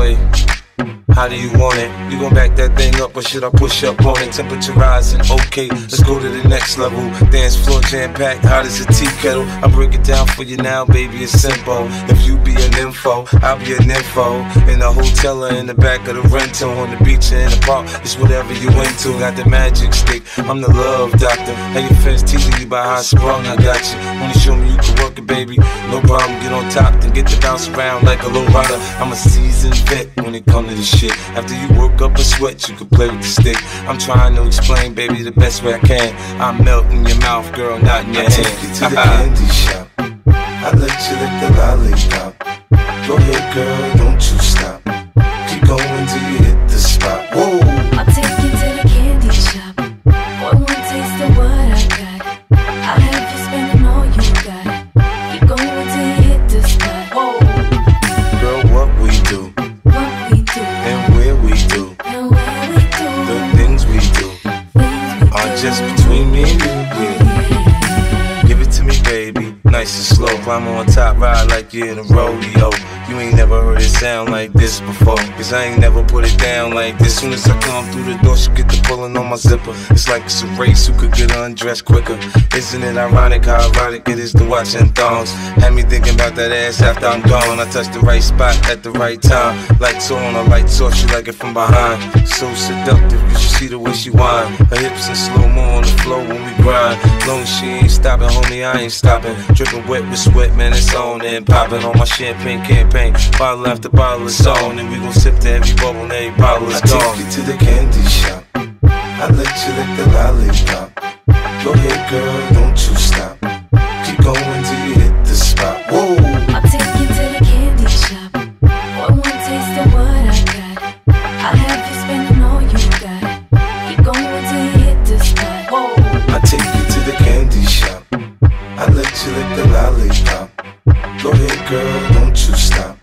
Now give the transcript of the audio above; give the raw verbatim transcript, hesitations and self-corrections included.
way. How do you want it? You gon' back that thing up or should I push up on it? Temperature rising, okay, let's go to the next level. Dance floor jam-packed, hot as a tea kettle. I break it down for you now, baby, it's simple. If you be an info, I'll be an info. In the hotel or in the back of the rental, on the beach or in the park, it's whatever you into. Got the magic stick, I'm the love doctor. How your fans teasing you by how I sprung, I got you. Wanna show me you can work it, baby? No problem, get on top, then get to bounce around like a low rider. I'm a seasoned vet when it comes to this shit. After you work up a sweat, you can play with the stick. I'm trying to explain, baby, the best way I can. I'm melting your mouth, girl, not in your I hand. take you to the candy shop. I let you lick the lollipop. Go ahead, girl, don't you stop. Keep going till you hit the spot. Whoa! I'll take you to the candy shop. Boy, one taste of what I got. I'll have you spending all you got. Keep going till you hit the spot. Whoa! Girl, what we do, What we do, and where we do, and where we do, the things we do things we are do. just between me and you, yeah. Give it to me, baby, nice and slow. Climb on top, ride like you're in a rodeo. You ain't never heard it sound like this before, cause I ain't never put it down like this. Soon as I come through the door, she get the pulling on my zipper. It's like it's a race, who could get undressed quicker. Isn't it ironic how erotic it is to watch in thongs? Had me thinking about that ass after I'm gone. I touched the right spot at the right time. Lights on, a lights off, she like it from behind. So seductive, you should see the way she whine. Her hips in slow-mo on the floor when we grind. Long as she ain't stopping, homie, I ain't stopping. Dripping wet with sweat, man, it's on and popping on my champagne campaign. Bottle after bottle is on, and we gon' sip to every bubble and every bottle is I gone. take you to the candy shop. I let you lick the lollipop. Go ahead, girl, don't you stop. Keep going till you hit the spot. Whoa! I'll take you to the candy shop. Boy, one taste of what I got. I'll have you spending all you got. Keep going till you hit the spot. Whoa! I take you to the candy shop. I let you lick the lollipop. Go ahead, girl, don't you stop.